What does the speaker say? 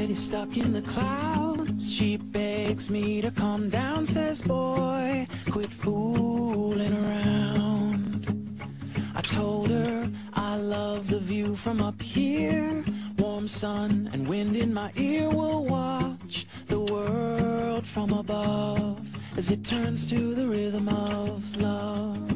head is stuck in the clouds. She begs me to calm down, says, boy, quit fooling around. I told her I love the view from up here. Warm sun and wind in my ear. Will watch the world from above as it turns to the rhythm of love.